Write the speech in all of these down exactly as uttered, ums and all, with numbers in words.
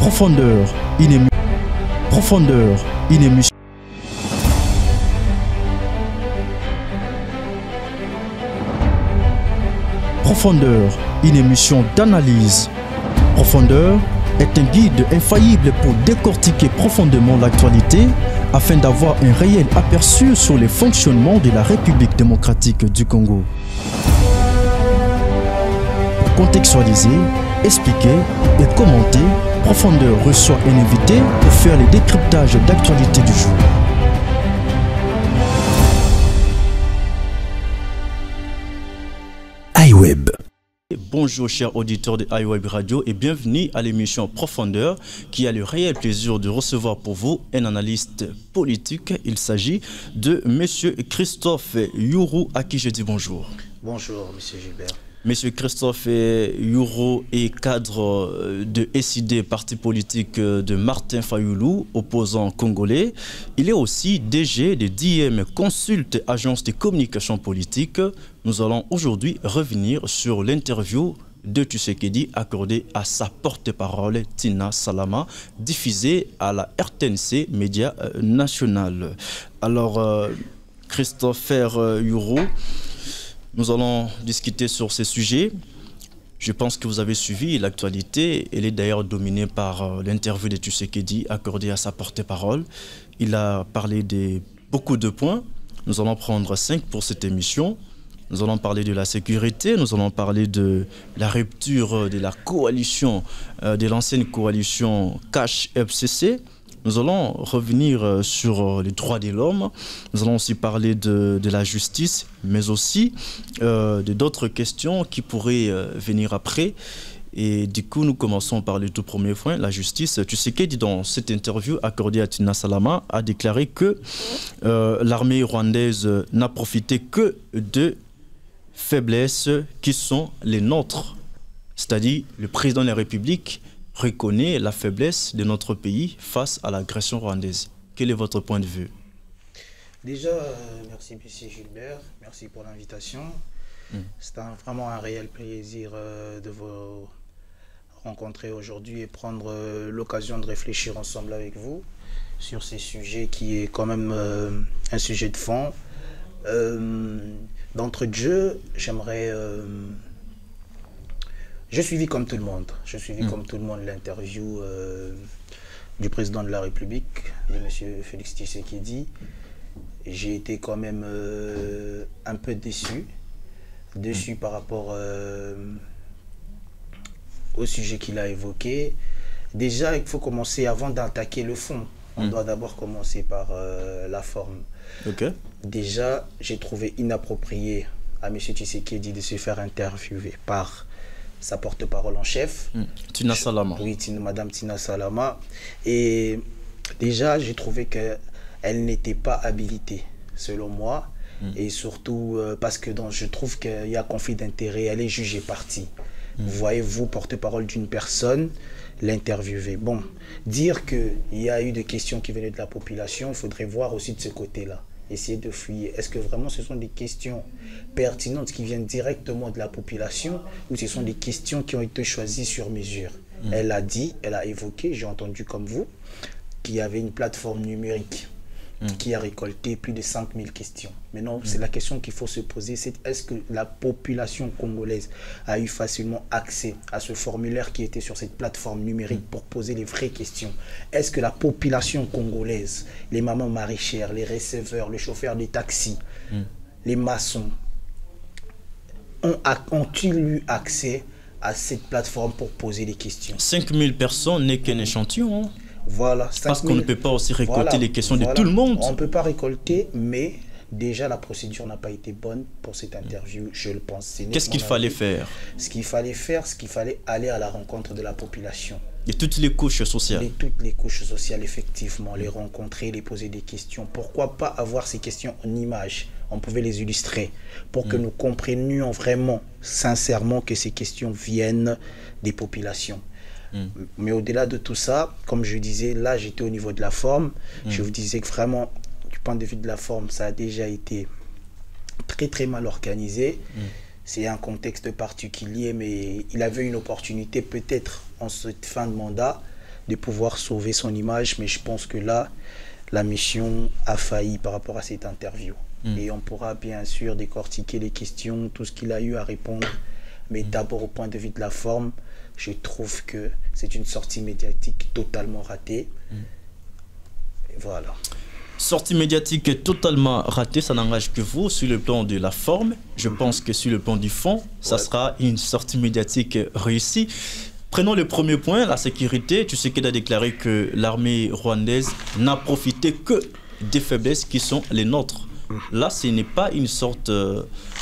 Profondeur, une émission. Profondeur, une émission. Profondeur, une émission d'analyse. Profondeur est un guide infaillible pour décortiquer profondément l'actualité afin d'avoir un réel aperçu sur les fonctionnements de la République démocratique du Congo. Pour contextualiser, expliquer et commenter, Profondeur reçoit un invité pour faire le décryptage d'actualité du jour. iWeb. Bonjour chers auditeurs de iWeb Radio et bienvenue à l'émission Profondeur qui a le réel plaisir de recevoir pour vous un analyste politique. Il s'agit de Monsieur Christophe Yourou à qui je dis bonjour. Bonjour Monsieur Gilbert. Monsieur Christophe Yourou est cadre de S I D, parti politique de Martin Fayoulou, opposant congolais. Il est aussi D G de D M Consult, agence de communication politique. Nous allons aujourd'hui revenir sur l'interview de Tshisekedi accordée à sa porte-parole Tina Salama, diffusée à la R T N C Média National. Alors, euh, Christopher Yourou, nous allons discuter sur ces sujets. Je pense que vous avez suivi l'actualité. Elle est d'ailleurs dominée par euh, l'interview de Tshisekedi accordée à sa porte-parole. Il a parlé de beaucoup de points. Nous allons prendre cinq pour cette émission. Nous allons parler de la sécurité, nous allons parler de la rupture de la coalition, euh, de l'ancienne coalition Cash F C C. Nous allons revenir sur les droits de l'homme. Nous allons aussi parler de, de la justice, mais aussi euh, de d'autres questions qui pourraient euh, venir après. Et du coup, nous commençons par le tout premier point, la justice. Tshisekedi, dans cette interview accordée à Tina Salama, a déclaré que euh, l'armée rwandaise n'a profité que de faiblesses qui sont les nôtres. C'est-à-dire, le président de la République reconnaît la faiblesse de notre pays face à l'agression rwandaise. Quel est votre point de vue? Déjà, euh, merci M. Gilbert, merci pour l'invitation. Mm. C'est un, vraiment un réel plaisir euh, de vous rencontrer aujourd'hui et prendre euh, l'occasion de réfléchir ensemble avec vous sur ces sujets qui est quand même euh, un sujet de fond. Euh, D'entre Dieu, j'aimerais... Euh, J'ai suivi comme tout le monde, j'ai suivi mmh. comme tout le monde l'interview euh, du président de la République, de M. Félix Tshisekedi. J'ai été quand même euh, un peu déçu, déçu mmh. par rapport euh, au sujet qu'il a évoqué. Déjà, il faut commencer, avant d'attaquer le fond, on mmh. doit d'abord commencer par euh, la forme. Okay. Déjà, j'ai trouvé inapproprié à M. Tshisekedi de se faire interviewer par sa porte-parole en chef. Mmh. Tina Salama. Oui, Tina, Madame Tina Salama. Et déjà, j'ai trouvé qu'elle n'était pas habilitée, selon moi. Mmh. Et surtout, euh, parce que dans, je trouve qu'il y a conflit d'intérêt, elle est jugée partie. Mmh. Vous voyez, vous, porte-parole d'une personne, l'interviewer. Bon, dire qu'il y a eu des questions qui venaient de la population, il faudrait voir aussi de ce côté-là. Essayer de fouiller. Est-ce que vraiment ce sont des questions pertinentes qui viennent directement de la population ou ce sont des questions qui ont été choisies sur mesure? Mmh. Elle a dit, elle a évoqué, j'ai entendu comme vous, qu'il y avait une plateforme numérique mmh. qui a récolté plus de cinq mille questions. Maintenant, mmh. c'est la question qu'il faut se poser, c'est est-ce que la population congolaise a eu facilement accès à ce formulaire qui était sur cette plateforme numérique mmh. pour poser les vraies questions? Est-ce que la population congolaise, les mamans maraîchères, les receveurs, les chauffeurs des taxis, mmh. les maçons, ont-ils eu accès à cette plateforme pour poser des questions? cinq mille personnes n'est qu'un échantillon. Hein? Voilà. Parce qu'on ne peut pas aussi récolter voilà, les questions voilà. de tout le monde. On ne peut pas récolter, mais déjà la procédure n'a pas été bonne pour cette interview, je le pense. Qu'est-ce qu'il fallait faire? Ce qu'il fallait faire, ce qu'il fallait aller à la rencontre de la population. Et toutes les couches sociales. Et toutes les couches sociales, effectivement, les rencontrer, les poser des questions. Pourquoi pas avoir ces questions en images? On pouvait les illustrer pour mmh. que nous comprenions vraiment, sincèrement, que ces questions viennent des populations. Mmh. Mais au-delà de tout ça, comme je disais, là j'étais au niveau de la forme. Mmh. Je vous disais que vraiment, du point de vue de la forme, ça a déjà été très très mal organisé. Mmh. C'est un contexte particulier, mais il avait une opportunité peut-être en cette fin de mandat de pouvoir sauver son image. Mais je pense que là, la mission a failli par rapport à cette interview. Mmh. Et on pourra bien sûr décortiquer les questions, tout ce qu'il a eu à répondre. Mais mmh. d'abord, au point de vue de la forme, je trouve que c'est une sortie médiatique totalement ratée. Mmh. Et voilà. Sortie médiatique totalement ratée, ça n'engage que vous sur le plan de la forme. Je mmh. pense que sur le plan du fond, ça ouais. sera une sortie médiatique réussie. Prenons le premier point, la sécurité. Tu sais qu'il a déclaré que l'armée rwandaise n'a profité que des faiblesses qui sont les nôtres. Là, ce n'est pas une sorte, euh,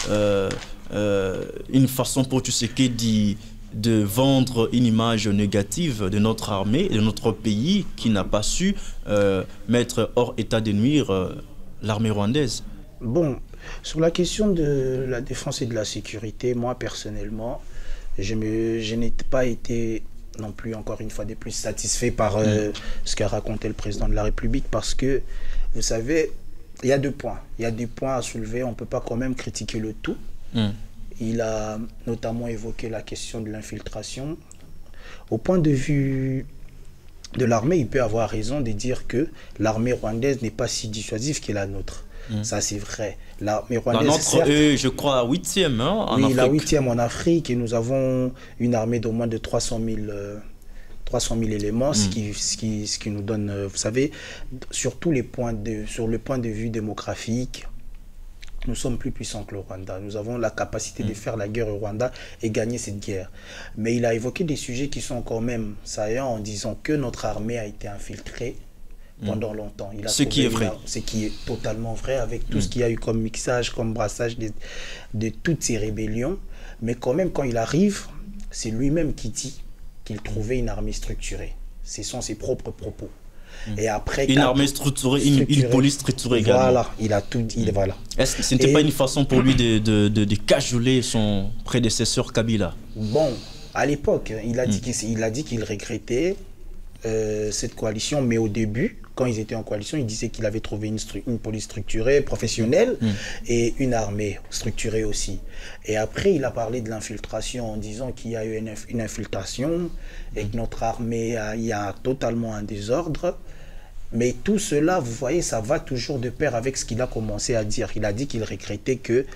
euh, une façon pour Tshisekedi de vendre une image négative de notre armée, de notre pays qui n'a pas su euh, mettre hors état de nuire euh, l'armée rwandaise. Bon, sur la question de la défense et de la sécurité, moi personnellement, je, me, je n'ai pas été non plus, encore une fois de plus, satisfait par euh, mmh. ce qu'a raconté le président de la République parce que, vous savez, il y a deux points. Il y a des points à soulever. On ne peut pas quand même critiquer le tout. Mmh. Il a notamment évoqué la question de l'infiltration. Au point de vue de l'armée, il peut avoir raison de dire que l'armée rwandaise n'est pas si dissuasive que la nôtre. Mmh. Ça, c'est vrai. L'armée rwandaise, la nôtre certes, est, je crois, huitième hein, en oui, Afrique. la huitième en Afrique. Et nous avons une armée d'au moins de trois cent mille... Euh, trois cent mille éléments, mmh. ce, qui, ce, qui, ce qui nous donne, vous savez, sur, tous les points de, sur le point de vue démographique, nous sommes plus puissants que le Rwanda. Nous avons la capacité mmh. de faire la guerre au Rwanda et gagner cette guerre. Mais il a évoqué des sujets qui sont quand même saillants en disant que notre armée a été infiltrée mmh. pendant longtemps. Il a ce qui est vrai. Une, ce qui est totalement vrai avec tout mmh. ce qu'il y a eu comme mixage, comme brassage de, de toutes ces rébellions. Mais quand même, quand il arrive, c'est lui-même qui dit qu'il trouvait une armée structurée. Ce sont ses propres propos. Mmh. Et après, une armée structurée, structurée, une, une police structurée également. Voilà, il a tout dit. Mmh. Voilà. Est-ce que ce n'était pas une façon pour lui de, de, de, de cajoler son prédécesseur Kabila? Bon, à l'époque, il a dit mmh. qu'il a dit qu'il regrettait euh, cette coalition, mais au début, quand ils étaient en coalition, il disait qu'il avait trouvé une, une police structurée, professionnelle, mmh. et une armée structurée aussi. Et après, il a parlé de l'infiltration en disant qu'il y a eu une, une infiltration et que notre armée, a, il y a totalement un désordre. Mais tout cela, vous voyez, ça va toujours de pair avec ce qu'il a commencé à dire. Il a dit qu'il regrettait que,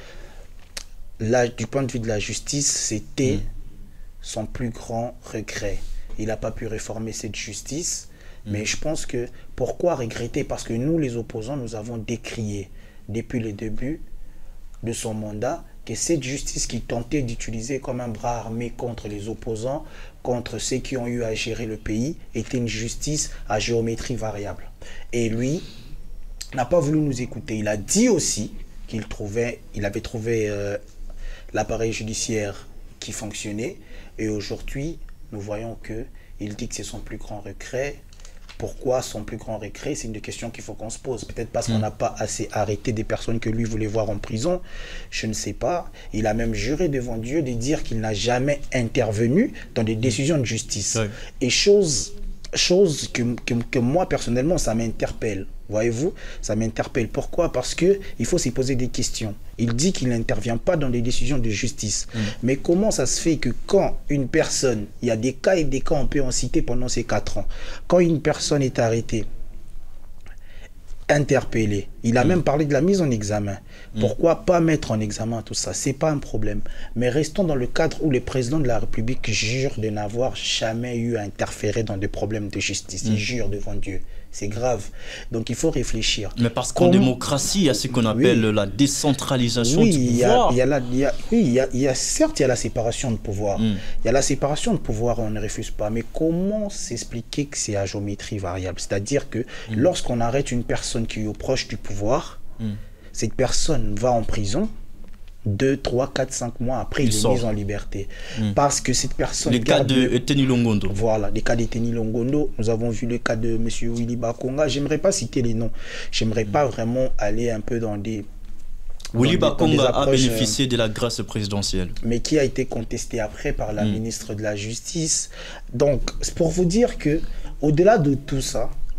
là, du point de vue de la justice, c'était mmh. son plus grand regret. Il n'a pas pu réformer cette justice. Mmh. Mais je pense que, pourquoi regretter? Parce que nous, les opposants, nous avons décrié, depuis le début de son mandat, que cette justice qu'il tentait d'utiliser comme un bras armé contre les opposants, contre ceux qui ont eu à gérer le pays, était une justice à géométrie variable. Et lui n'a pas voulu nous écouter. Il a dit aussi qu'il trouvait, il avait trouvé euh, l'appareil judiciaire qui fonctionnait. Et aujourd'hui, nous voyons qu'il dit que c'est son plus grand regret. Pourquoi son plus grand regret? C'est une des questions qu'il faut qu'on se pose. Peut-être parce mmh. qu'on n'a pas assez arrêté des personnes que lui voulait voir en prison. Je ne sais pas. Il a même juré devant Dieu de dire qu'il n'a jamais intervenu dans des décisions de justice. Oui. Et chose, chose que, que, que moi, personnellement, ça m'interpelle. Voyez-vous, ça m'interpelle. Pourquoi? Parce qu'il faut s'y poser des questions. Il dit qu'il n'intervient pas dans des décisions de justice. Mmh. Mais comment ça se fait que quand une personne, il y a des cas et des cas, on peut en citer pendant ces quatre ans, quand une personne est arrêtée, interpellée, il a mmh. même parlé de la mise en examen. Mmh. Pourquoi pas mettre en examen tout ça? C'est pas un problème. Mais restons dans le cadre où le président de la République jure de n'avoir jamais eu à interférer dans des problèmes de justice. Mmh. Il jure devant Dieu. C'est grave. Donc il faut réfléchir. Mais parce qu'en Comme... démocratie, il y a ce qu'on appelle oui. la décentralisation oui, du il y a, pouvoir. Il y a la, il y a, oui, il y a, il y a, certes, il y a la séparation de pouvoir. Mm. Il y a la séparation de pouvoir, on ne refuse pas. Mais comment s'expliquer que c'est à géométrie variable? C'est-à-dire que mm. lorsqu'on arrête une personne qui est proche du pouvoir, mm. cette personne va en prison. deux, trois, quatre, cinq mois après, il, il est sort. mis en liberté. Mmh. Parce que cette personne... Les cas de Teni Longondo. Voilà, les cas de Teni Longondo. Nous avons vu le cas de M. Willy Bakonga. J'aimerais pas citer les noms. J'aimerais mmh. pas vraiment aller un peu dans des... Willy Bakonga a bénéficié de la grâce présidentielle. Mais qui a été contesté après par la mmh. ministre de la Justice. Donc, c'est pour vous dire que, au-delà de tout ça,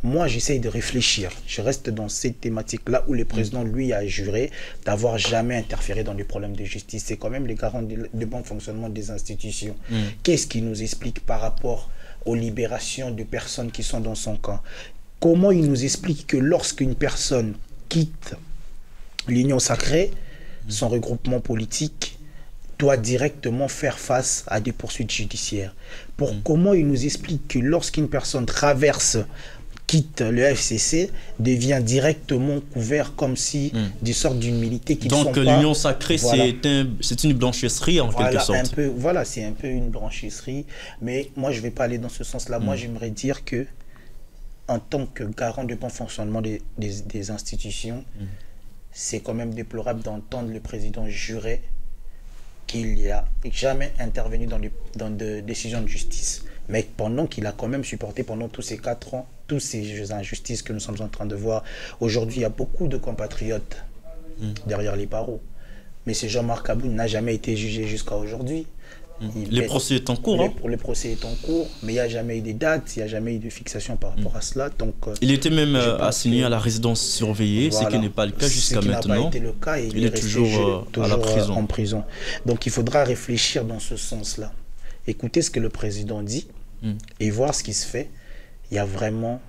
moi, j'essaye de réfléchir. Je reste dans cette thématique-là où le président, lui, a juré d'avoir jamais interféré dans les problèmes de justice. C'est quand même les garants de, de bon fonctionnement des institutions. Mm. Qu'est-ce qu'il nous explique par rapport aux libérations de personnes qui sont dans son camp? Comment il nous explique que lorsqu'une personne quitte l'Union sacrée, mm. son regroupement politique doit directement faire face à des poursuites judiciaires? Pour mm. comment il nous explique que lorsqu'une personne traverse quitte le F C C, devient directement couvert comme si mm. des sortes d'humilité qui Donc l'union sacrée, voilà. c'est un, une blanchisserie en voilà, quelque sorte. Un peu, voilà, c'est un peu une blanchisserie. Mais moi, je ne vais pas aller dans ce sens-là. Mm. Moi, j'aimerais dire que, en tant que garant du bon fonctionnement des, des, des institutions, mm. c'est quand même déplorable d'entendre le président jurer qu'il n'y a jamais intervenu dans, les, dans des décisions de justice. Mais pendant qu'il a quand même supporté pendant tous ces quatre ans, toutes ces injustices que nous sommes en train de voir. Aujourd'hui, il y a beaucoup de compatriotes mmh. derrière les barreaux. Mais ce Jean-Marc Aboune n'a jamais été jugé jusqu'à aujourd'hui. Mmh. Les procès est en cours. Les, hein. Le procès est en cours, mais il n'y a jamais eu de dates, il n'y a jamais eu de fixation par rapport mmh. à cela. Donc, il était même assigné que... à la résidence surveillée, voilà. ce qui n'est pas le cas jusqu'à maintenant. Ce qui n'a pas été le cas et il, il est, est toujours, toujours à la prison. en prison. Donc il faudra réfléchir dans ce sens-là. Écoutez ce que le président dit mmh. et voir ce qui se fait. Il y a vraiment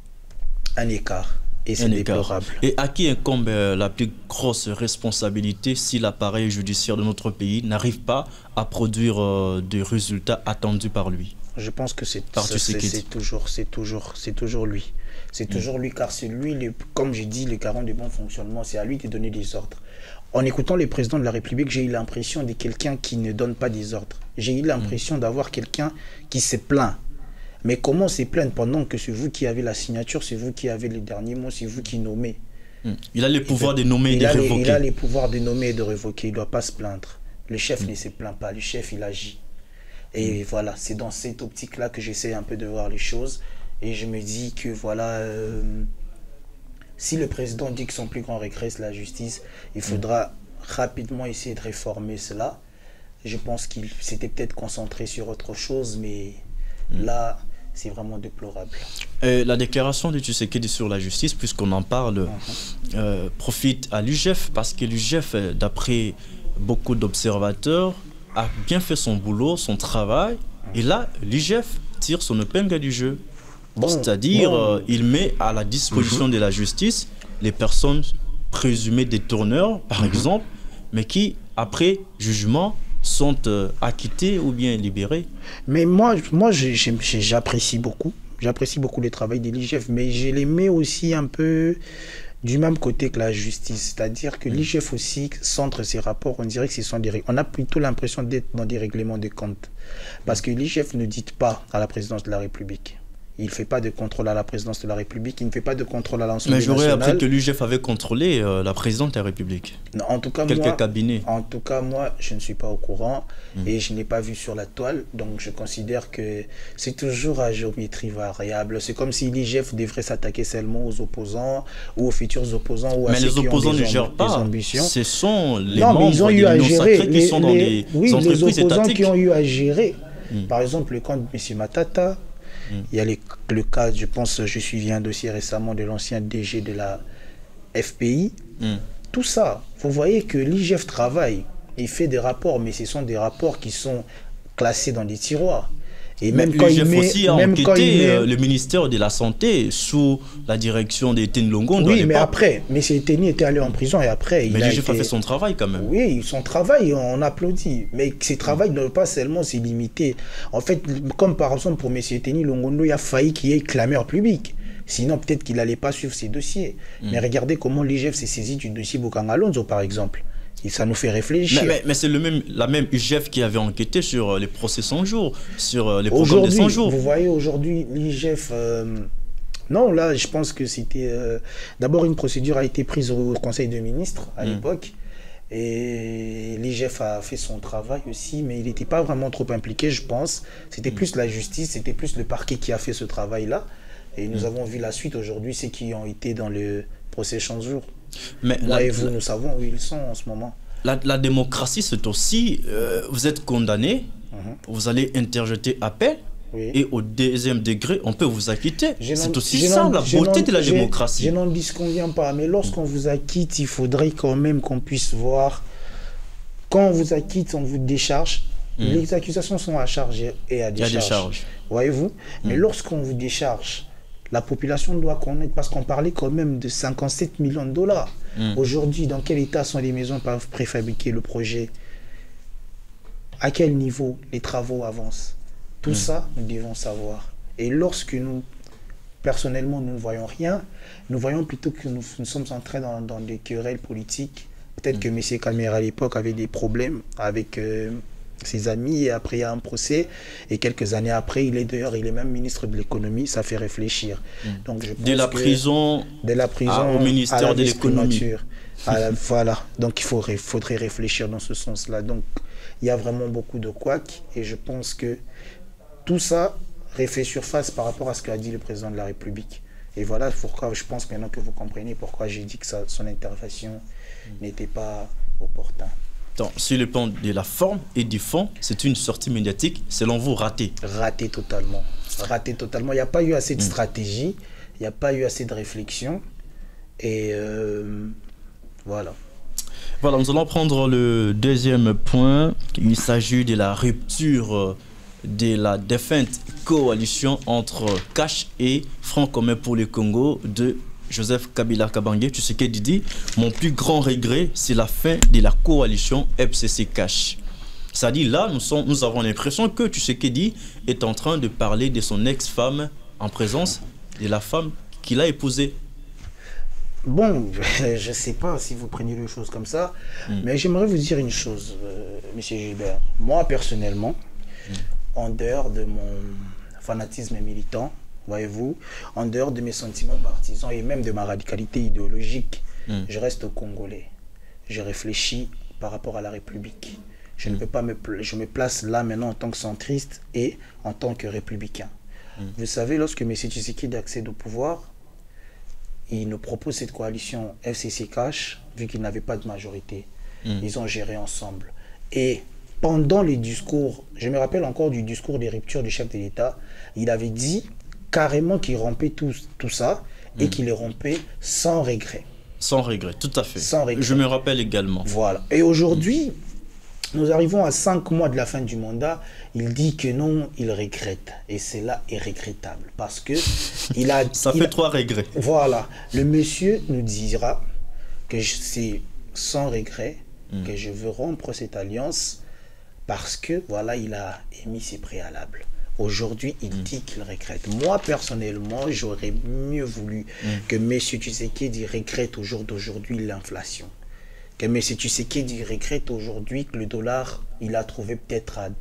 un écart et c'est déplorable. Et à qui incombe euh, la plus grosse responsabilité si l'appareil judiciaire de notre pays n'arrive pas à produire euh, des résultats attendus par lui? Je pense que c'est toujours, c'est toujours, c'est toujours lui. C'est mmh. toujours lui car c'est lui, les, comme j'ai dit, le garant du bon fonctionnement, c'est à lui de donner des ordres. En écoutant le président de la République, j'ai eu l'impression de quelqu'un qui ne donne pas des ordres. J'ai eu l'impression mmh. d'avoir quelqu'un qui se plaint. Mais comment se plaindre pendant que c'est vous qui avez la signature, c'est vous qui avez les derniers mots, c'est vous qui nommez? mmh. Il a les pouvoirs de nommer et de révoquer. Il a les pouvoirs de nommer et de révoquer. Il ne doit pas se plaindre. Le chef mmh. ne se plaint pas. Le chef, il agit. Et mmh. voilà, c'est dans cette optique-là que j'essaie un peu de voir les choses. Et je me dis que voilà, euh, si le président dit que son plus grand regret, c'est la justice, il faudra mmh. rapidement essayer de réformer cela. Je pense qu'il s'était peut-être concentré sur autre chose, mais mmh. là... c'est vraiment déplorable. Et la déclaration de Tshisekedi sur la justice, puisqu'on en parle, uh-huh. euh, profite à l'U G F, parce que l'U G F, d'après beaucoup d'observateurs, a bien fait son boulot, son travail, uh-huh. et là, l'U G F tire son épingle du jeu. Bon, C'est-à-dire, bon. euh, il met à la disposition uh-huh. de la justice les personnes présumées détourneurs, par uh-huh. exemple, mais qui, après jugement, sont euh, acquittés ou bien libérés. Mais moi, moi j'apprécie beaucoup. J'apprécie beaucoup le travail de l'I G F, mais je les mets aussi un peu du même côté que la justice. C'est-à-dire que mmh. l'I G F aussi centre ses rapports, on dirait que ce sont des... On a plutôt l'impression d'être dans des règlements de compte. Parce que l'I G F ne dit pas à la présidence de la République. Il ne fait pas de contrôle à la présidence de la République, il ne fait pas de contrôle à l'Assemblée nationale. Mais j'aurais appris que l'U G F avait contrôlé euh, la présidente de la République. Non, en tout cas, Quelques moi, cabinets. En tout cas, moi, je ne suis pas au courant mmh. et je n'ai pas vu sur la toile. Donc, je considère que c'est toujours à géométrie variable. C'est comme si l'I G F devrait s'attaquer seulement aux opposants ou aux futurs opposants. Ou à mais ceux les qui opposants ont ne gèrent pas. Ce sont les non, membres mais ils ont eu à gérer. Qui les, sont dans les, des oui, entreprises les opposants étatiques. Qui ont eu à gérer. Mmh. Par exemple, le camp de M. Matata. Il y a les, le cas, je pense, je suivi un dossier récemment de l'ancien D G de la F P I. Mm. Tout ça, vous voyez que l'I G F travaille, il fait des rapports, mais ce sont des rapports qui sont classés dans des tiroirs. Et mais même quand l'I G F il met, aussi a même enquêté quand il met... euh, le ministère de la Santé sous la direction de Teni Longondo. Oui, mais après, M. Teni était allé en prison et après... Mais l'I G F été... a fait son travail quand même. Oui, son travail, on applaudit. Mais ce travail mm. ne doit pas seulement se limiter. En fait, comme par exemple pour M. Teni Longondo, il a failli qu'il y ait clameur publique. Sinon, peut-être qu'il n'allait pas suivre ses dossiers. Mm. Mais regardez comment l'I G F s'est saisi du dossier Bokanga Alonso, par exemple. Et ça nous fait réfléchir. Mais, mais, mais c'est le même, la même U G F qui avait enquêté sur les procès cent jours, sur les programmes des cent jours. Vous voyez, aujourd'hui, l'I G F... Euh, non, là, je pense que c'était... Euh, d'abord, une procédure a été prise au Conseil des ministres, à mmh. l'époque. Et l'I G F a fait son travail aussi, mais il n'était pas vraiment trop impliqué, je pense. C'était mmh. plus la justice, c'était plus le parquet qui a fait ce travail-là. Et nous mmh. avons vu la suite aujourd'hui, ceux qui ont été dans le procès cent jours. Mais Moi la, et vous, la, nous savons où ils sont en ce moment. La, la démocratie, c'est aussi, euh, vous êtes condamné, uh-huh. vous allez interjeter appel, oui. et au deuxième degré, on peut vous acquitter. C'est aussi ça la beauté de la démocratie. Je n'en disconviens pas, mais lorsqu'on vous acquitte, il faudrait quand même qu'on puisse voir, quand on vous acquitte, on vous décharge, mmh. les accusations sont à charge et à décharge. Il y a des charges. Voyez-vous mmh. Mais lorsqu'on vous décharge, la population doit connaître, parce qu'on parlait quand même de cinquante-sept millions de dollars. Mmh. Aujourd'hui, dans quel état sont les maisons préfabriquées, le projet? À quel niveau les travaux avancent? Tout mmh. ça, nous devons savoir. Et lorsque nous, personnellement, nous ne voyons rien, nous voyons plutôt que nous, nous sommes entrés dans, dans des querelles politiques. Peut-être mmh. que M. Kalmer, à l'époque, avait des problèmes avec euh, ses amis, et après, il y a un procès. Et quelques années après, il est d'ailleurs, il est même ministre de l'économie. Ça fait réfléchir. Mmh. Donc, je pense de la que, prison, de la prison à, au ministère de l'économie. Voilà. Donc, il faut, faudrait réfléchir dans ce sens-là. Donc, il y a vraiment beaucoup de couacs. Et je pense que tout ça refait surface par rapport à ce qu'a dit le président de la République. Et voilà pourquoi je pense maintenant que vous comprenez pourquoi j'ai dit que ça, son intervention mmh. n'était pas opportune. Donc, sur le plan de la forme et du fond, c'est une sortie médiatique, selon vous, ratée. Ratée totalement. Ratée totalement. Il n'y a pas eu assez de mmh. stratégie, il n'y a pas eu assez de réflexion. Et euh, voilà. Voilà, nous allons prendre le deuxième point. Il s'agit de la rupture de la défunte coalition entre C A C H et Front commun pour le Congo de Joseph Kabila Kabange. Tshisekedi dit « Mon plus grand regret, c'est la fin de la coalition F C C C A C H ». C'est-à-dire là, nous, sommes, nous avons l'impression que Tshisekedi est en train de parler de son ex-femme en présence de la femme qu'il a épousée. Bon, je ne sais pas si vous prenez les choses comme ça, mm. mais j'aimerais vous dire une chose, euh, M. Gilbert. Moi, personnellement, mm. en dehors de mon fanatisme militant, voyez-vous, en dehors de mes sentiments partisans et même de ma radicalité idéologique, mm. je reste congolais. Je réfléchis par rapport à la République. Je mm. ne peux pas me, je me place là maintenant en tant que centriste et en tant que républicain. Mm. Vous savez, lorsque M. Tshisekedi accède au pouvoir, il nous propose cette coalition F C C C A C H, vu qu'il n'avait pas de majorité. Mm. Ils ont géré ensemble. Et pendant les discours, je me rappelle encore du discours des ruptures du chef de l'État, il avait dit carrément qu'il rompait tout, tout ça mm. et qu'il les rompait sans regret. Sans regret, tout à fait. Sans regret. Je me rappelle également. Voilà. Et aujourd'hui, mm. nous arrivons à cinq mois de la fin du mandat, il dit que non, il regrette. Et cela est regrettable. Parce que il a... Ça il fait a, trois regrets. Voilà. Le monsieur nous dira que c'est sans regret mm. que je veux rompre cette alliance parce que, voilà, il a émis ses préalables. Aujourd'hui, il mm. dit qu'il regrette. Moi, personnellement, j'aurais mieux voulu mm. que M. Tshisekedi regrette au jour d'aujourd'hui l'inflation. Que M. Tshisekedi regrette aujourd'hui que le dollar, il a trouvé peut-être à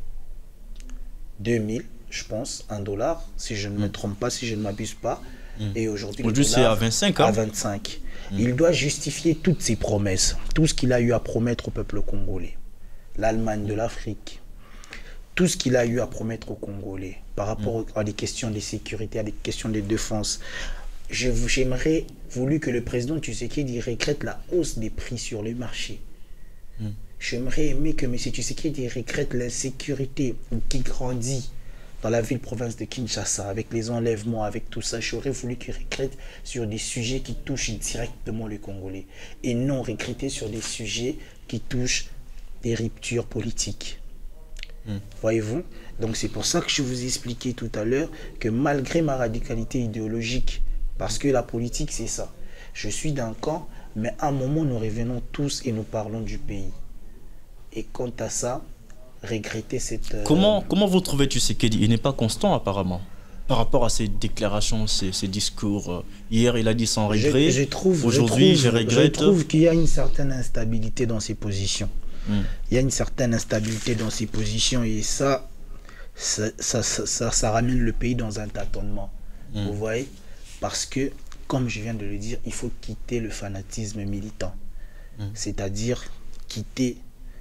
deux mille, je pense, un dollar, si je ne me trompe pas, si je ne m'abuse pas. Mm. Et aujourd'hui, le dollar c'est à vingt-cinq. Hein? À vingt-cinq. Mm. Il doit justifier toutes ses promesses, tout ce qu'il a eu à promettre au peuple congolais. L'Allemagne de l'Afrique, tout ce qu'il a eu à promettre aux Congolais par rapport mm. à des questions de sécurité, à des questions de défense. J'aimerais voulu que le président Tshisekedi regrette la hausse des prix sur le marché. Mm. J'aimerais aimer que M. Tshisekedi regrette l'insécurité qui grandit dans la ville-province de Kinshasa, avec les enlèvements, avec tout ça. J'aurais voulu qu'il regrette sur des sujets qui touchent directement les Congolais et non regretter sur des sujets qui touchent des ruptures politiques. Mm. Voyez-vous? Donc c'est pour ça que je vous ai expliqué tout à l'heure que malgré ma radicalité idéologique, parce que la politique c'est ça, je suis d'un camp, mais à un moment nous revenons tous et nous parlons du pays. Et quant à ça, regretter cette... Euh... Comment, comment vous trouvez Tshisekedi? Il n'est pas constant apparemment par rapport à ses déclarations, ses, ses discours. Hier il a dit sans regret, je, je trouve, aujourd'hui je, je regrette. Je trouve qu'il y a une certaine instabilité dans ses positions. Mm. Il y a une certaine instabilité dans ses positions et ça, ça, ça, ça, ça, ça ramène le pays dans un tâtonnement. Mm. Vous voyez? Parce que, comme je viens de le dire, il faut quitter le fanatisme militant. Mm. C'est-à-dire quitter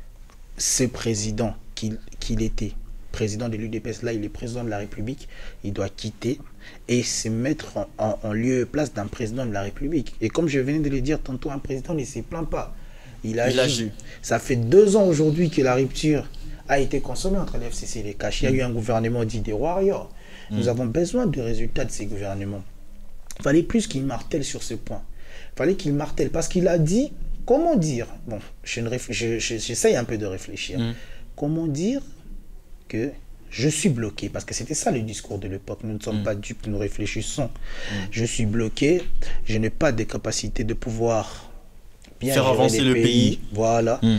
ce président qu'il qu'il était. Président de l'U D P S, là il est président de la République, il doit quitter et se mettre en, en, en lieu et place d'un président de la République. Et comme je venais de le dire tantôt, un président ne se plaint pas. Il a, il agi. Ça fait deux ans aujourd'hui que la rupture a été consommée entre l'F C C et les Cash. Il y a mm. eu un gouvernement dit des Warriors. Mm. Nous avons besoin de résultats de ces gouvernements. Il fallait plus qu'il martèle sur ce point. Il fallait qu'il martèle parce qu'il a dit, comment dire, bon, je ne je, je, j'essaye un peu de réfléchir, mm. comment dire que je suis bloqué, parce que c'était ça le discours de l'époque, nous ne sommes mm. pas dupes, nous réfléchissons. Mm. Je suis bloqué, je n'ai pas de capacité de pouvoir bien faire avancer le pays, pays. Voilà. Mm.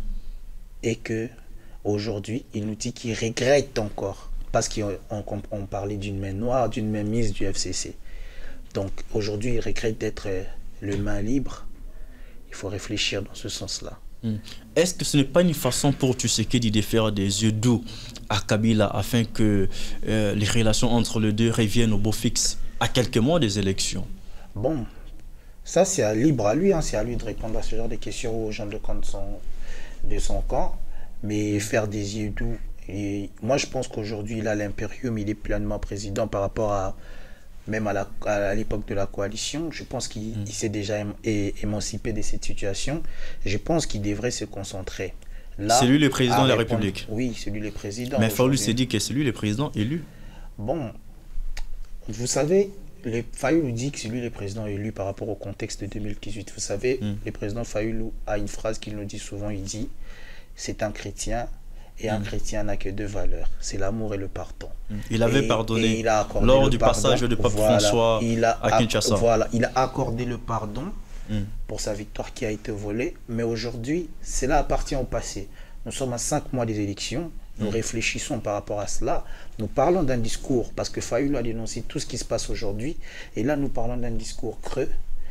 Et que aujourd'hui, il nous dit qu'il regrette encore, parce qu'on on, on parlait d'une main noire, d'une main mise du F C C. Donc aujourd'hui, il regrette d'être le main libre. Il faut réfléchir dans ce sens-là. Mm. Est-ce que ce n'est pas une façon pour Tshisekedi de faire des yeux doux à Kabila afin que euh, les relations entre les deux reviennent au beau fixe à quelques mois des élections? Bon, ça c'est libre à lui, hein, c'est à lui de répondre à ce genre de questions aux gens de, son, de son camp, mais faire des yeux doux. Et moi je pense qu'aujourd'hui il a l'impérium, il est pleinement président par rapport à même à l'époque de la coalition. Je pense qu'il mmh. s'est déjà ém émancipé de cette situation. Je pense qu'il devrait se concentrer. C'est lui le président de la répondre. République. Oui, c'est lui le président. Mais Fayulu s'est dit que c'est lui le président élu. Bon, vous savez, Fayulu dit que c'est lui le président élu par rapport au contexte de deux mille dix-huit. Vous savez, mmh. le président Fayulu a une phrase qu'il nous dit souvent, il dit « c'est un chrétien ». Et un mmh. chrétien n'a que deux valeurs, c'est l'amour et le pardon. Il avait et, pardonné et il a lors du pardon. passage de Pape voilà. François il a, à Kinshasa. Voilà, il a accordé le pardon mmh. pour sa victoire qui a été volée. Mais aujourd'hui, cela appartient au passé. Nous sommes à cinq mois des élections. Nous mmh. réfléchissons par rapport à cela. Nous parlons d'un discours, parce que Fayulu a dénoncé tout ce qui se passe aujourd'hui. Et là, nous parlons d'un discours creux,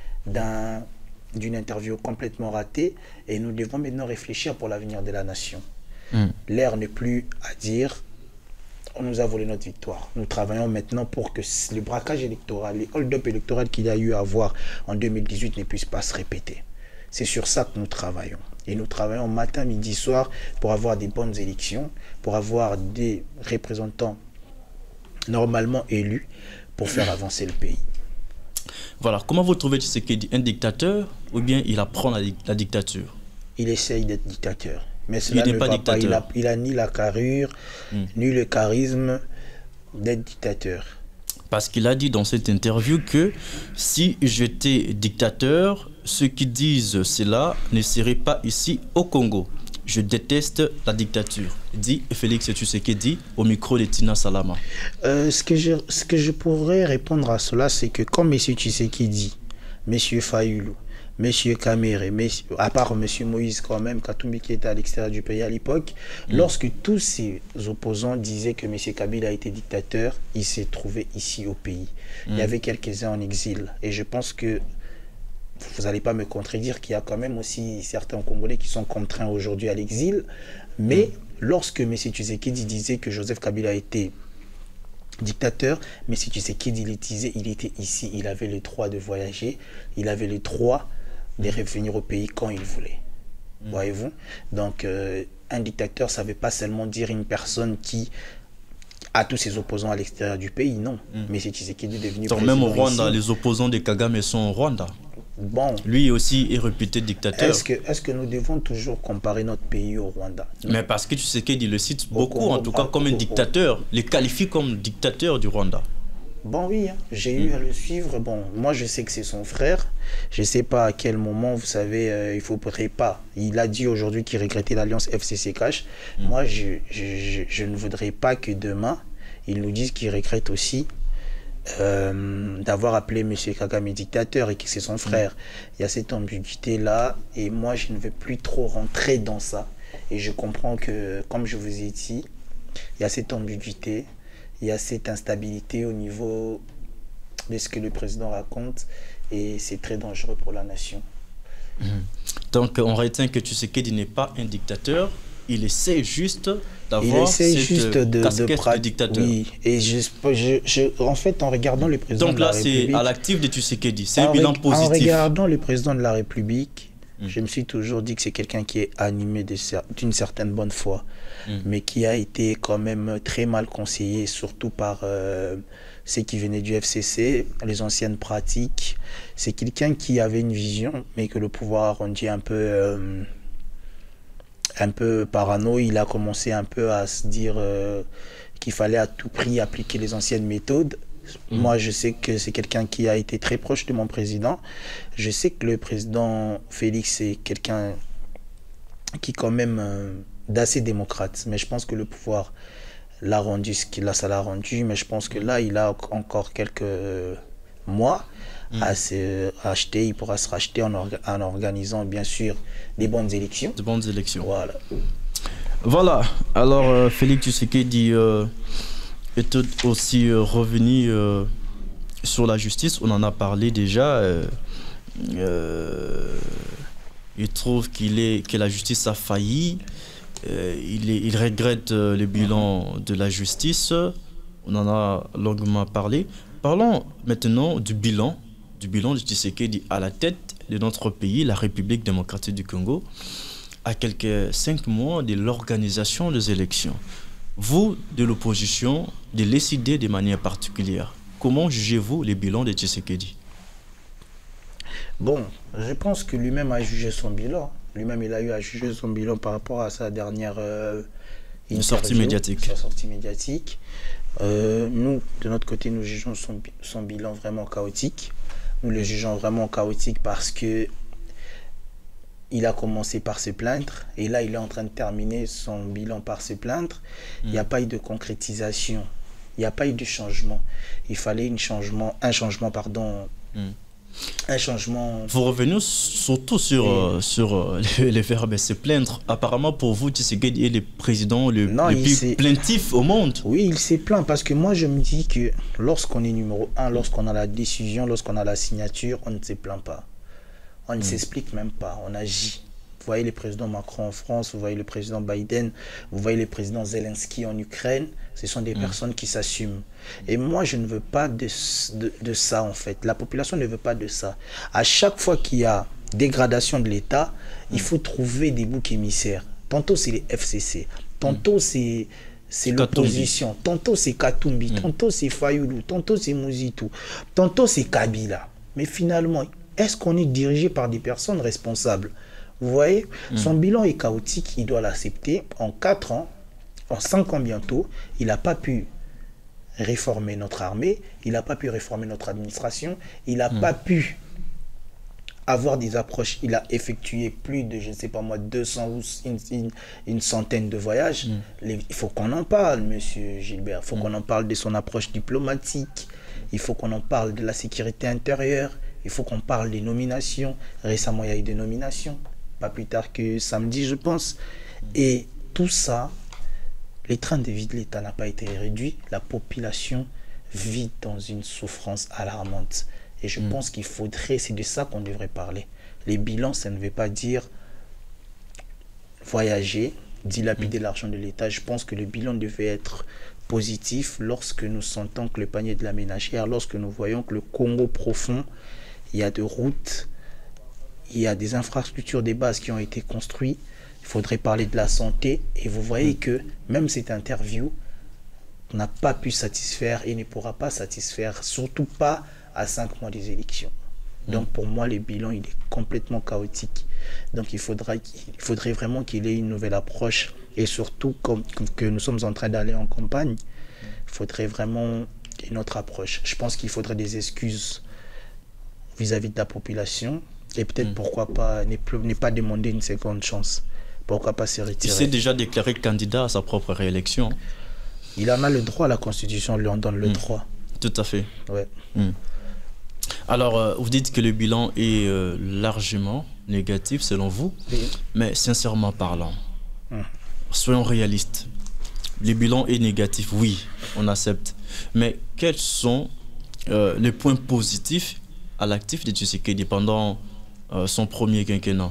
d'un, d'une interview complètement ratée. Et nous devons maintenant réfléchir pour l'avenir de la nation. Mm. L'air n'est plus à dire on nous a volé notre victoire. Nous travaillons maintenant pour que le braquage électoral, les hold-up électoraux qu'il y a eu à avoir en deux mille dix-huit ne puissent pas se répéter. C'est sur ça que nous travaillons. Et nous travaillons matin, midi, soir pour avoir des bonnes élections, pour avoir des représentants normalement élus pour faire avancer le pays. Voilà. Comment vous trouvez Tshisekedi, un dictateur ou bien il apprend la, la dictature? Il essaye d'être dictateur. Mais cela il ne pas va dictateur. pas. Il a, il a ni la carrure, mm. ni le charisme d'être dictateur. Parce qu'il a dit dans cette interview que si j'étais dictateur, ceux qui disent cela ne seraient pas ici au Congo. Je déteste la dictature, dit Félix Tshisekedi au micro de Tina Salama. Euh, ce, que je, ce que je pourrais répondre à cela, c'est que comme M. Tshisekedi, M. Fayulu, Monsieur Kamere, monsieur, à part Monsieur Moïse quand même, Katumbi qui était à l'extérieur du pays à l'époque, mmh. lorsque tous ces opposants disaient que Monsieur Kabila était dictateur, il s'est trouvé ici au pays. Mmh. Il y avait quelques-uns en exil. Et je pense que vous n'allez pas me contredire qu'il y a quand même aussi certains Congolais qui sont contraints aujourd'hui à l'exil. Mais mmh. lorsque M. Tshisekedi disait que Joseph Kabila était dictateur, M. Tshisekedi il disait il était ici, il avait le droit de voyager, il avait le droit de revenir au pays quand il voulait. Mmh. Voyez-vous? Donc, euh, un dictateur, ça ne veut pas seulement dire une personne qui a tous ses opposants à l'extérieur du pays, non. Mmh. Mais c'est Tshisekedi est devenu président. Même au Rwanda, ici. Les opposants de Kagame sont au Rwanda. Bon. Lui aussi est réputé dictateur. Est-ce que, est-ce que nous devons toujours comparer notre pays au Rwanda? Non. Mais parce que Tshisekedi le cite beaucoup, Congo, en tout cas comme un dictateur, les qualifie comme dictateur du Rwanda. Bon, oui, hein. J'ai mmh. eu à le suivre. Bon, moi, je sais que c'est son frère. Je ne sais pas à quel moment, vous savez, euh, il ne faudrait pas. Il a dit aujourd'hui qu'il regrettait l'alliance F C C Cash. Mmh. Moi, je, je, je, je ne voudrais pas que demain, il nous dise qu'il regrette aussi euh, d'avoir appelé M. Kagame dictateur et que c'est son frère. Mmh. Il y a cette ambiguïté-là. Et moi, je ne veux plus trop rentrer dans ça. Et je comprends que, comme je vous ai dit, il y a cette ambiguïté. Il y a cette instabilité au niveau de ce que le président raconte et c'est très dangereux pour la nation. Mmh. Donc on retient que Tshisekedi n'est pas un dictateur, il essaie juste d'avoir cette juste de, casquette de, de dictateur. Oui, et je, je, je, en fait en regardant le président Donc de la là, République... Donc là c'est à l'actif de Tshisekedi, c'est un bilan positif. En regardant le président de la République, Mmh. Je me suis toujours dit que c'est quelqu'un qui est animé d'une certaine bonne foi, mmh. mais qui a été quand même très mal conseillé, surtout par euh, ceux qui venaient du F C C, les anciennes pratiques. C'est quelqu'un qui avait une vision, mais que le pouvoir a rendu un peu, euh, un peu parano. Il a commencé un peu à se dire euh, qu'il fallait à tout prix appliquer les anciennes méthodes. Mmh. Moi, je sais que c'est quelqu'un qui a été très proche de mon président. Je sais que le président Félix est quelqu'un qui est quand même euh, d'assez démocrate. Mais je pense que le pouvoir l'a rendu ce qu'il a, ça l'a rendu. Mais je pense que là, il a encore quelques euh, mois mmh. à se racheter. Il pourra se racheter en, orga en organisant, bien sûr, des bonnes élections. De bonnes élections. Voilà. Voilà. Alors, euh, Félix Tshisekedi euh, est aussi euh, revenu euh, sur la justice. On en a parlé déjà. Euh, euh, il trouve qu'il est que la justice a failli. Euh, il, est, il regrette euh, le bilan de la justice. On en a longuement parlé. Parlons maintenant du bilan, du bilan de Tshisekedi à la tête de notre pays, la République démocratique du Congo, à quelques cinq mois de l'organisation des élections. Vous, de l'opposition, de décider de manière particulière. Comment jugez-vous les bilans de Tshisekedi? Bon, je pense que lui-même a jugé son bilan. Lui-même, il a eu à juger son bilan par rapport à sa dernière euh, interview, sortie médiatique. Sa sortie médiatique. Euh, nous, de notre côté, nous jugeons son, son bilan vraiment chaotique. Nous le jugeons vraiment chaotique parce que il a commencé par se plaindre et là, il est en train de terminer son bilan par se plaindre. Il mmh. n'y a pas eu de concrétisation. Il n'y a pas eu de changement. Il fallait une changement, un changement, pardon, mmh. un changement... Vous revenez surtout sur, euh, sur euh, les, les verbes se plaindre. Apparemment, pour vous, Tshisekedi est le président le, non, le plus plaintif au monde. Oui, il s'est plaint parce que moi, je me dis que lorsqu'on est numéro un, lorsqu'on a la décision, lorsqu'on a la signature, on ne se plaint pas. On ne mmh. s'explique même pas, on agit. Vous voyez le président Macron en France, vous voyez le président Biden, vous voyez le président Zelensky en Ukraine. Ce sont des mmh. personnes qui s'assument. Et moi, je ne veux pas de, de, de ça, en fait. La population ne veut pas de ça. À chaque fois qu'il y a dégradation de l'État, mmh. il faut trouver des boucs émissaires. Tantôt, c'est les F C C. Tantôt, mmh. c'est l'opposition. Tantôt, c'est Katumbi. Mmh. Tantôt, c'est Fayoulou. Tantôt, c'est Mouzitou. Tantôt, c'est Kabila. Mais finalement, est-ce qu'on est dirigé par des personnes responsables? Vous voyez, mmh. son bilan est chaotique, il doit l'accepter. En quatre ans, en cinq ans bientôt, il n'a pas pu réformer notre armée, il n'a pas pu réformer notre administration, il n'a mmh. pas pu avoir des approches. Il a effectué plus de, je ne sais pas moi, deux cents ou une, une, une centaine de voyages. Mmh. Les, il faut qu'on en parle, monsieur Gilbert. Il faut mmh. qu'on en parle de son approche diplomatique. Il faut qu'on en parle de la sécurité intérieure. Il faut qu'on parle des nominations. Récemment, il y a eu des nominations. Pas plus tard que samedi, je pense. Et tout ça, les trains de vie de l'État n'ont pas été réduits. La population vit dans une souffrance alarmante. Et je mmh. pense qu'il faudrait, c'est de ça qu'on devrait parler. Les bilans, ça ne veut pas dire voyager, dilapider mmh. l'argent de l'État. Je pense que le bilan devait être positif lorsque nous sentons que le panier de la ménagère, lorsque nous voyons que le Congo profond, il y a des routes, il y a des infrastructures, des bases qui ont été construites. Il faudrait parler de la santé. Et vous voyez que même cette interview n'a pas pu satisfaire et ne pourra pas satisfaire, surtout pas à cinq mois des élections. Donc pour moi, le bilan, il est complètement chaotique. Donc il faudra, il faudrait vraiment qu'il ait une nouvelle approche. Et surtout, comme, comme que nous sommes en train d'aller en campagne, il faudrait vraiment une autre approche. Je pense qu'il faudrait des excuses vis-à-vis de la population. Et peut-être, mmh. pourquoi pas, ne pas demander une seconde chance. Pourquoi pas se retirer. Il s'est déjà déclaré candidat à sa propre réélection. Il en a le droit, la Constitution lui en donne le mmh. droit. Tout à fait. Ouais. Mmh. Alors, euh, vous dites que le bilan est euh, largement négatif selon vous, oui. mais sincèrement parlant, mmh. soyons réalistes. Le bilan est négatif, oui, on accepte. Mais quels sont euh, les points positifs à l'actif de Tshisekedi pendant euh, son premier quinquennat?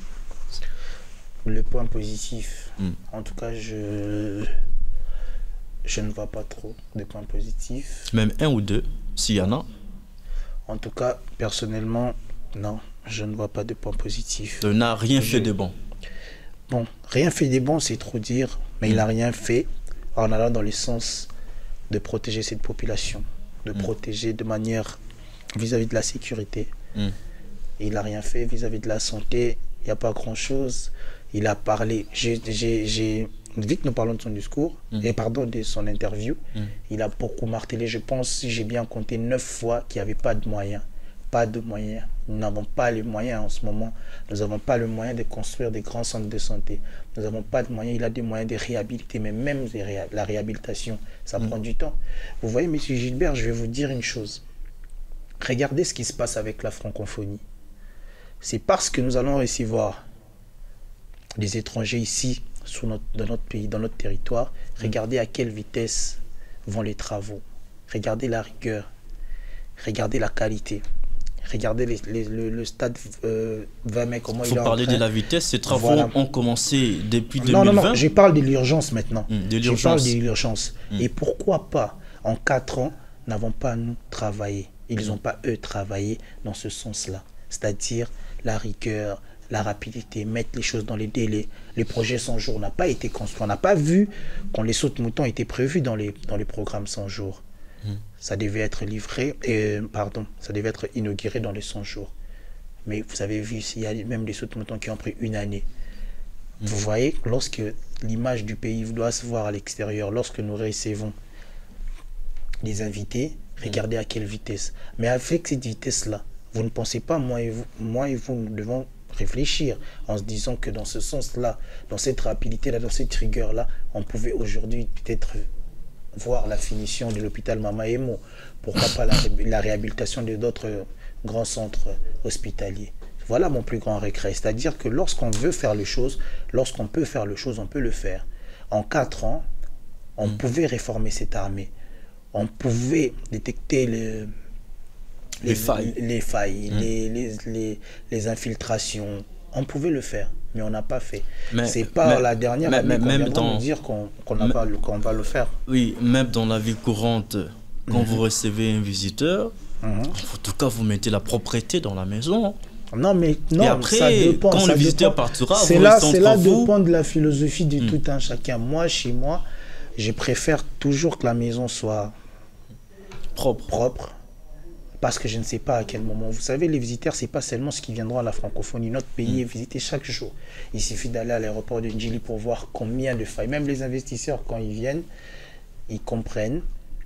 Le point positif, mm. en tout cas, je, je ne vois pas trop de points positifs. Même un ou deux, s'il y en a? En tout cas, personnellement, non. Je ne vois pas de point positif. Il n'a rien je... fait de bon. Bon, rien fait de bon, c'est trop dire, mais mmh. il n'a rien fait en allant dans le sens de protéger cette population, de mmh. protéger de manière vis-à-vis de la sécurité. Mmh. Il n'a rien fait vis-à-vis de la santé, il n'y a pas grand-chose. Il a parlé, j'ai, j'ai, j'ai, vite nous parlons de son discours, mmh. et pardon, de son interview, mmh. il a beaucoup martelé, je pense, si j'ai bien compté, neuf fois qu'il n'y avait pas de moyens. Pas de moyens. Nous n'avons pas les moyens en ce moment. Nous n'avons pas le moyen de construire des grands centres de santé. Nous n'avons pas de moyens. Il a des moyens de réhabiliter, mais même la réhabilitation, ça mmh. prend du temps. Vous voyez, M. Gilbert, je vais vous dire une chose. Regardez ce qui se passe avec la francophonie. C'est parce que nous allons recevoir des étrangers ici, sous notre, dans notre pays, dans notre territoire. Mmh. Regardez à quelle vitesse vont les travaux. Regardez la rigueur. Regardez la qualité. Regardez les, les, le, le stade euh, vingt mai, comment il est en train. Vous parlez de la vitesse, ces travaux voilà. ont commencé depuis deux mille vingt. Non, non, non, je parle de l'urgence maintenant. Mmh, de l'urgence. Je parle de l'urgence. Mmh. Et pourquoi pas, en quatre ans, n'avons pas nous travaillé. Ils n'ont mmh. pas, eux, travaillé dans ce sens-là. C'est-à-dire la rigueur, la rapidité, mettre les choses dans les délais. Les projets cent jours n'ont pas été construits. On n'a pas vu quand les sauts de moutons étaient prévus dans les, dans les programmes cent jours. Ça devait être livré, et, pardon, ça devait être inauguré dans les cent jours. Mais vous avez vu, il y a même des sauts de moutons qui ont pris une année. Mmh. Vous voyez, lorsque l'image du pays doit se voir à l'extérieur, lorsque nous recevons des invités, mmh. regardez à quelle vitesse. Mais avec cette vitesse-là, vous ne pensez pas, moi et vous, moi et vous, nous devons réfléchir en se disant que dans ce sens-là, dans cette rapidité-là, dans cette rigueur-là, on pouvait aujourd'hui peut-être voir la finition de l'hôpital Mama Emo, pourquoi pas la, la réhabilitation de d'autres grands centres hospitaliers. Voilà mon plus grand regret, c'est-à-dire que lorsqu'on veut faire les choses, lorsqu'on peut faire les choses, on peut le faire. En quatre ans, on mmh. pouvait réformer cette armée, on pouvait détecter les, les, les failles, les, failles mmh. les, les, les, les infiltrations, on pouvait le faire. Mais on n'a pas fait. C'est pas mais, la dernière mais, année qu'on viendra dans, nous dire qu'on qu'on qu'on va le faire. Oui, même dans la vie courante, quand mm-hmm. vous recevez un visiteur, mm-hmm. en tout cas, vous mettez la propreté dans la maison. Non, mais non, et après, ça dépend, quand ça le visiteur dépend. partira, c'est vous là, c'est là vous... dépend de la philosophie de mm. tout un chacun. Moi, chez moi, je préfère toujours que la maison soit propre. propre. Parce que je ne sais pas à quel moment. Vous savez, les visiteurs, ce n'est pas seulement ceux qui viendront à la francophonie. Notre pays mmh. est visité chaque jour. Il suffit d'aller à l'aéroport de Ndjili pour voir combien de failles. Même les investisseurs, quand ils viennent, ils comprennent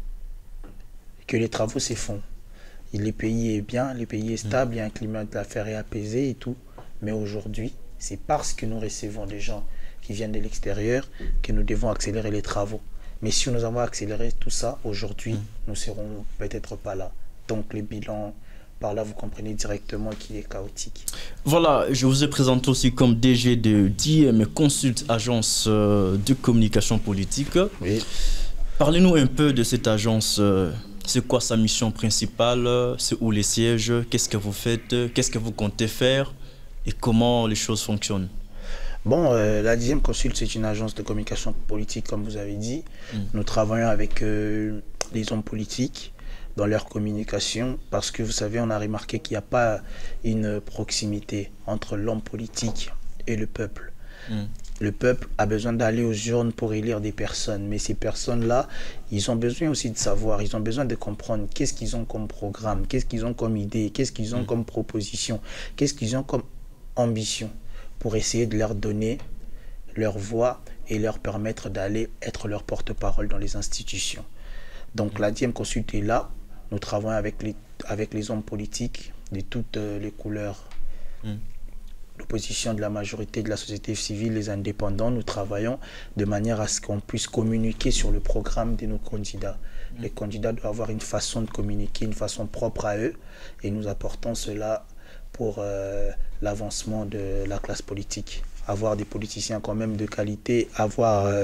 que les travaux se font. Et le pays est bien, le pays est stable, mmh. il y a un climat d'affaires est apaisé et tout. Mais aujourd'hui, c'est parce que nous recevons des gens qui viennent de l'extérieur que nous devons accélérer les travaux. Mais si nous avons accéléré tout ça, aujourd'hui, mmh. nous ne serons peut-être pas là. Donc le bilan, par là, vous comprenez directement qu'il est chaotique. Voilà, je vous ai présenté aussi comme D G de D M Consult, agence de communication politique. Oui. Parlez-nous un peu de cette agence. C'est quoi sa mission principale? C'est où les sièges? Qu'est-ce que vous faites? Qu'est-ce que vous comptez faire? Et comment les choses fonctionnent? Bon, euh, la D M Consult, c'est une agence de communication politique, comme vous avez dit. Mm. Nous travaillons avec euh, les hommes politiques dans leur communication, parce que vous savez, on a remarqué qu'il n'y a pas une proximité entre l'homme politique et le peuple. Mm. Le peuple a besoin d'aller aux urnes pour élire des personnes, mais ces personnes-là, ils ont besoin aussi de savoir, ils ont besoin de comprendre qu'est-ce qu'ils ont comme programme, qu'est-ce qu'ils ont comme idée, qu'est-ce qu'ils ont mm. comme proposition, qu'est-ce qu'ils ont comme ambition, pour essayer de leur donner leur voix et leur permettre d'aller être leur porte-parole dans les institutions. Donc mm. la D M Consult est là. Nous travaillons avec les, avec les hommes politiques de toutes les couleurs, mm. l'opposition de la majorité de la société civile, les indépendants. Nous travaillons de manière à ce qu'on puisse communiquer sur le programme de nos candidats. Mm. Les candidats doivent avoir une façon de communiquer, une façon propre à eux, et nous apportons cela pour euh, l'avancement de la classe politique. Avoir des politiciens quand même de qualité, avoir euh,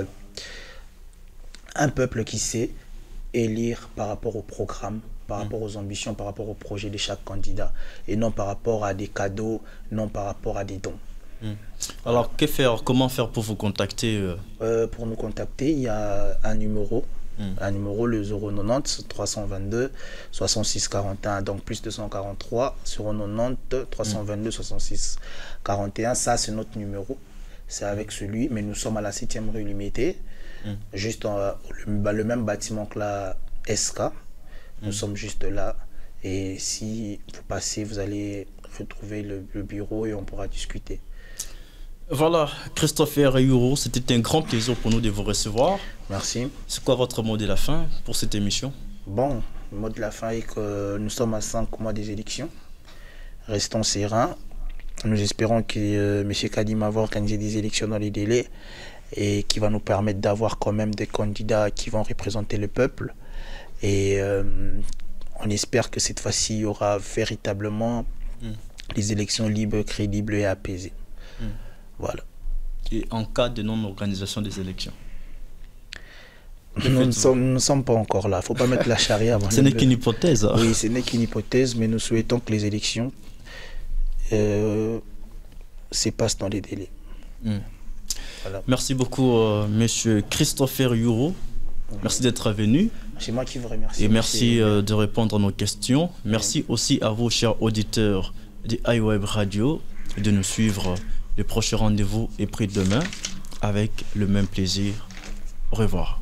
un peuple qui sait élire par rapport au programme, par rapport aux ambitions, par rapport au projet de chaque candidat, et non par rapport à des cadeaux, non par rapport à des dons. Mmh. Alors, que faire, comment faire pour vous contacter? euh, Pour nous contacter, il y a un numéro Mmh. Un numéro, le zéro quatre-vingt-dix trois cent vingt-deux soixante-six quarante et un, donc plus deux cent quarante-trois, zéro quatre-vingt-dix trois cent vingt-deux soixante-six quarante et un, ça c'est notre numéro, c'est avec celui, mais nous sommes à la septième rue Limitée, mmh. juste en, le, le même bâtiment que la S K, nous mmh. sommes juste là, et si vous passez, vous allez retrouver le, le bureau et on pourra discuter. Voilà, Christopher Yuro, c'était un grand plaisir pour nous de vous recevoir. Merci. C'est quoi votre mot de la fin pour cette émission? Bon, le mot de la fin est que nous sommes à cinq mois des élections. Restons sereins. Nous espérons que euh, M. Kadima va organiser des élections dans les délais et qui va nous permettre d'avoir quand même des candidats qui vont représenter le peuple. Et euh, on espère que cette fois-ci, il y aura véritablement mm. des élections libres, crédibles et apaisées. Mm. Voilà. Et en cas de non-organisation des élections? Nous ne sommes, sommes pas encore là. Il ne faut pas mettre la charia avant. Ce n'est qu'une hypothèse. Hein. Oui, ce n'est qu'une hypothèse, mais nous souhaitons que les élections euh, se passent dans les délais. Mm. Voilà. Merci beaucoup, euh, monsieur Christopher Yuro. Mm. Merci d'être venu. C'est moi qui vous remercie. Et merci euh, de répondre à nos questions. Merci mm. aussi à vous, chers auditeurs de iWeb Radio, de nous suivre. Le prochain rendez-vous est pris demain avec le même plaisir. Au revoir.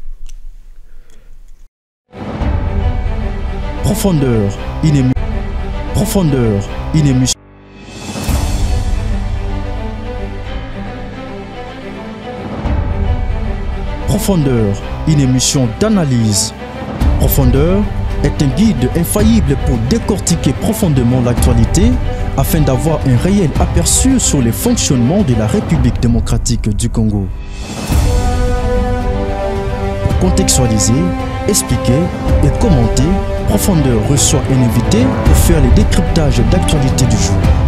Profondeur, une émission. Profondeur, une émission. Profondeur, une émission d'analyse. Profondeur est un guide infaillible pour décortiquer profondément l'actualité afin d'avoir un réel aperçu sur les fonctionnements de la République démocratique du Congo. Pour contextualiser, expliquer et commenter, Profondeur reçoit un invité pour faire les décryptages d'actualité du jour.